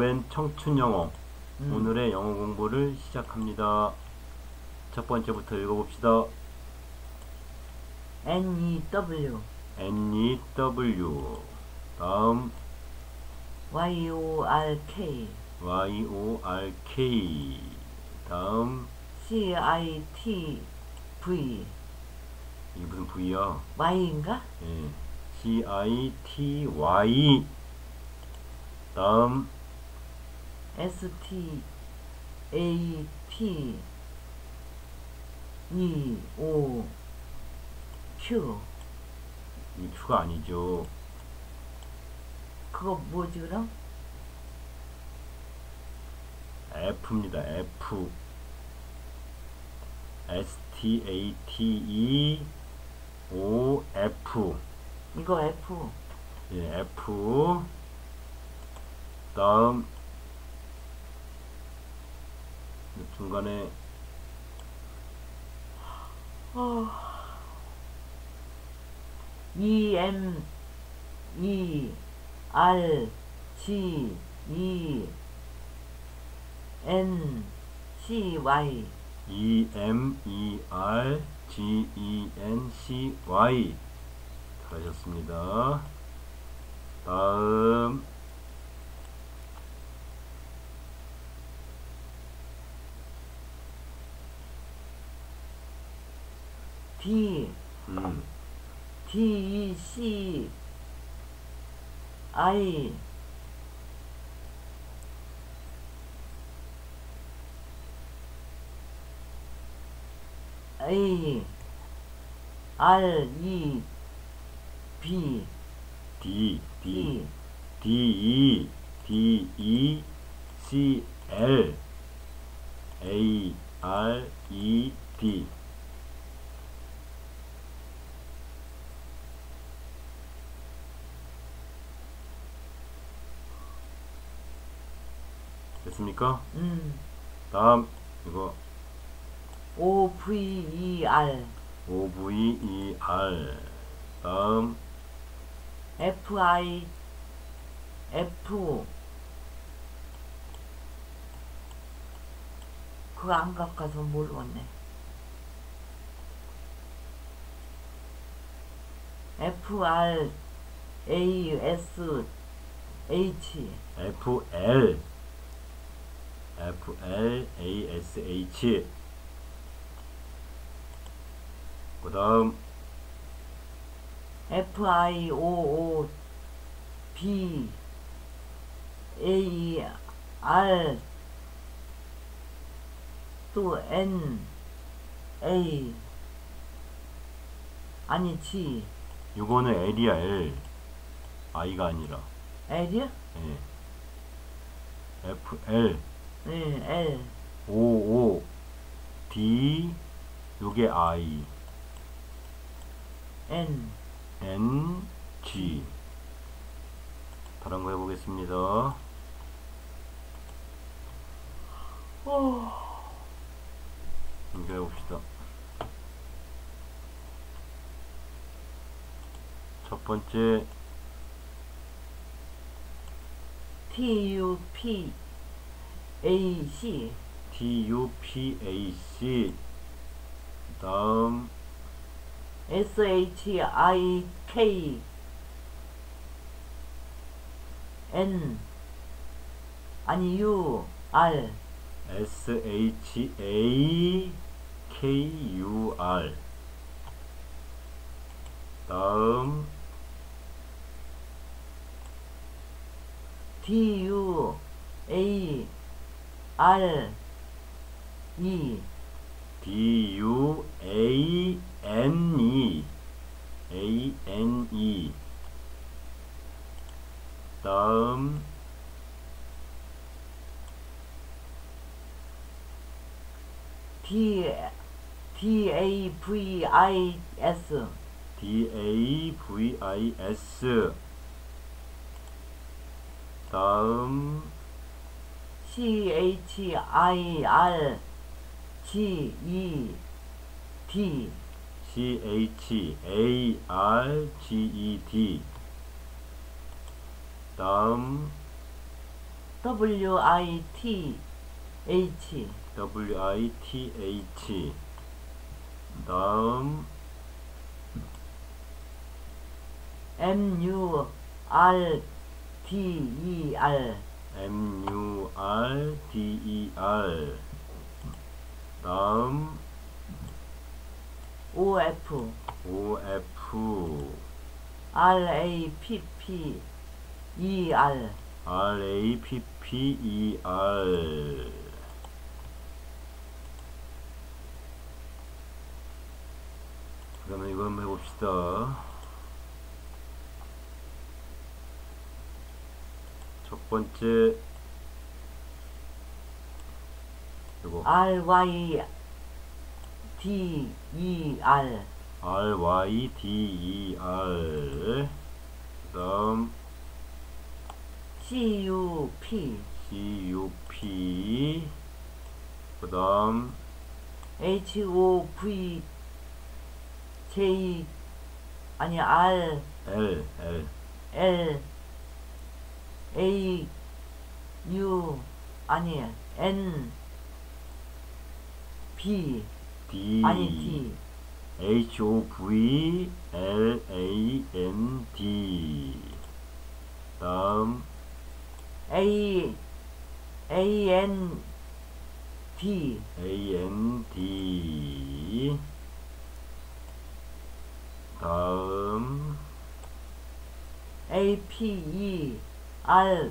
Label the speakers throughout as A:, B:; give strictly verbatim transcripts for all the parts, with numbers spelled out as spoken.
A: 유엔 청춘영어.
B: 음.
A: 오늘의 영어 공부를 시작합니다. 첫 번째부터 읽어봅시다.
B: N E W
A: N E W. 다음
B: Y O R K
A: Y O R K. 다음
B: C I T V
A: 이게 무슨 V야?
B: Y인가?
A: 예. C I T Y. 다음
B: S T A T E O Q
A: 이 Q가 아니죠.
B: 그거 뭐지 그럼?
A: F입니다. F. S T A T E O F.
B: 이거 F
A: 예, F. 다음 중간에
B: 어. E M E R G E N C Y
A: E M E R G E N C Y. 잘하셨습니다. 다음
B: D
A: 음,
B: D E C I A R E B
A: D D
B: E
A: D E D E C L A R E D. 됐습니까?
B: 음
A: 다음 이거
B: O V E R
A: O V E R. 다음
B: F I F 그거 안 가까서 모르겠네. F R A S H
A: F L F L A S H. 그 다음
B: F I O O B A R 또 N A 아니 G
A: 요거는 L이야. L. I가 아니라.
B: L이야?
A: 예. F L
B: 네 L
A: O O D. 요게 I.
B: N
A: N G. 다른 거 해보겠습니다.
B: 오.
A: 연결해봅시다. 첫 번째
B: T U P A C
A: T U P A C. 다음
B: S H I K N 아니 U R
A: S H A K U R. 다음
B: D U A R E
A: D U A N E A N E. 다음
B: D D A V I S
A: D A V I S. 다음
B: C H I R G E D
A: C H A R G E D. 다음
B: W I T H
A: W I T H. 다음
B: M U R D E R
A: M U R D E R. 다음
B: O F
A: O F
B: R A P P E R
A: R A P P E R. 그 다음에 이거 한번 해봅시다. 첫 번째 이거
B: R Y D E R
A: R Y D E R. 그 다음
B: C U P
A: C U P. 그 다음
B: H O V J 아니 R
A: L L
B: L A U 아니 N B
A: D
B: 아니 D
A: H O V L A N D. 다음
B: A A N D
A: A N D. 다음
B: A P E R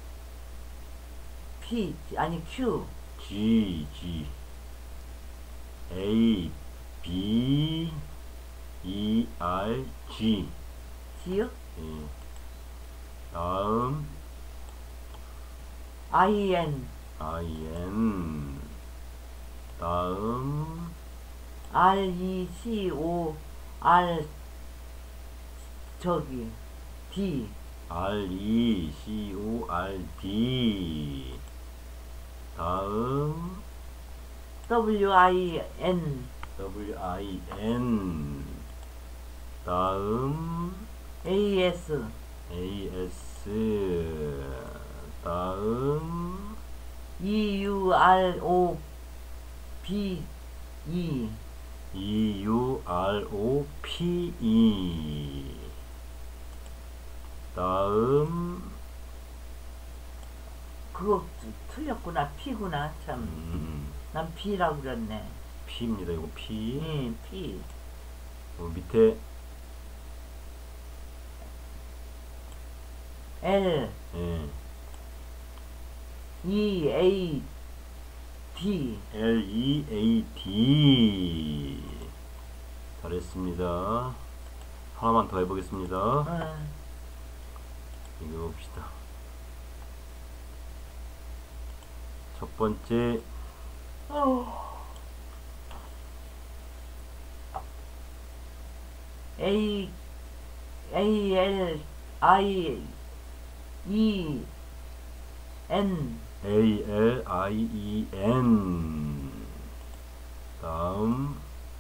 B: P 아니 Q
A: G G A B E R G.
B: G요?
A: 예. 다음
B: I N
A: I N. 다음
B: R E C O R 저기 D
A: R E C O R D. 다음
B: W I N
A: W I N. 다음
B: A S
A: A S. 다음
B: E U R O B E
A: E U R O P E. 다음
B: 그거 틀렸구나 P구나 참
A: 음,
B: 난 B라고 그랬네
A: P입니다. 이거 P.
B: 예 P
A: 어, 밑에
B: L
A: 예,
B: E A D
A: L E A D. 잘했습니다. 하나만 더 해보겠습니다.
B: 어,
A: 읽어봅시다. 첫 번째
B: 어. A A L I E N
A: A L I E N. 다음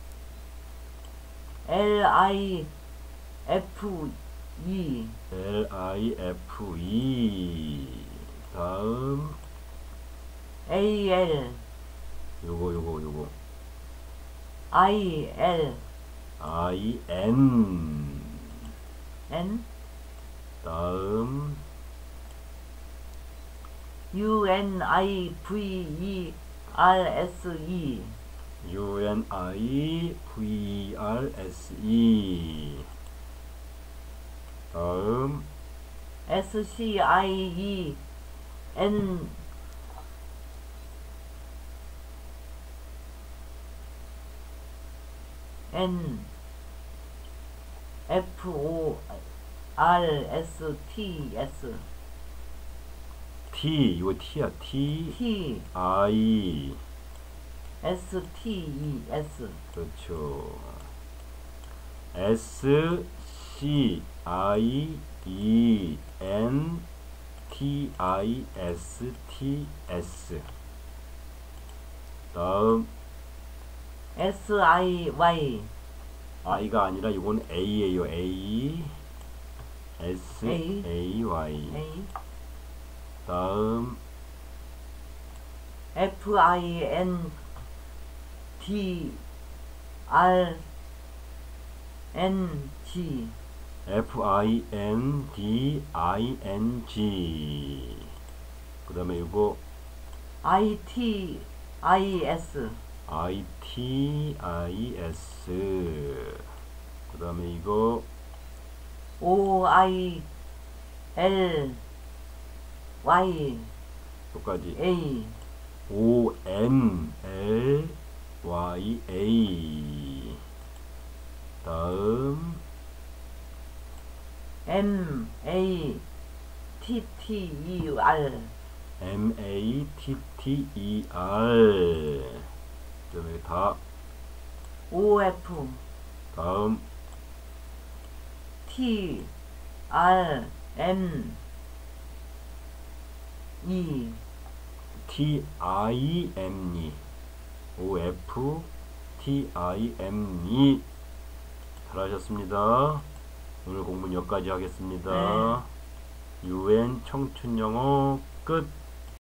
B: L I F E
A: L I F E. 다음
B: A L
A: 요거 요거 요거
B: I L
A: I N.
B: N
A: 다음
B: U N I V E R S E
A: U N I V E R S E. 다음
B: S C I E N N F O R S T S
A: T. 이거 T야. T
B: T
A: I.
B: S T E S
A: 그렇죠. S C I E N T I S T S. 다음
B: S I Y
A: I가 아니라 이건 A예요. A. S
B: A.
A: A Y.
B: A
A: 다음
B: F I N D R N G
A: F I N D I N G. 그 다음에 이거
B: I T I S
A: I T I S. 그 다음에 이거
B: O I L Y
A: 똑같이
B: A
A: O N L Y A. 다음
B: M A T T E R
A: M A T T E R. 그 다음에 다
B: O F
A: 다음
B: T R M E
A: T I M E. O F T I M E. 잘하셨습니다. 오늘 공부는 여기까지 하겠습니다.
B: 네.
A: 유엔 청춘영어 끝.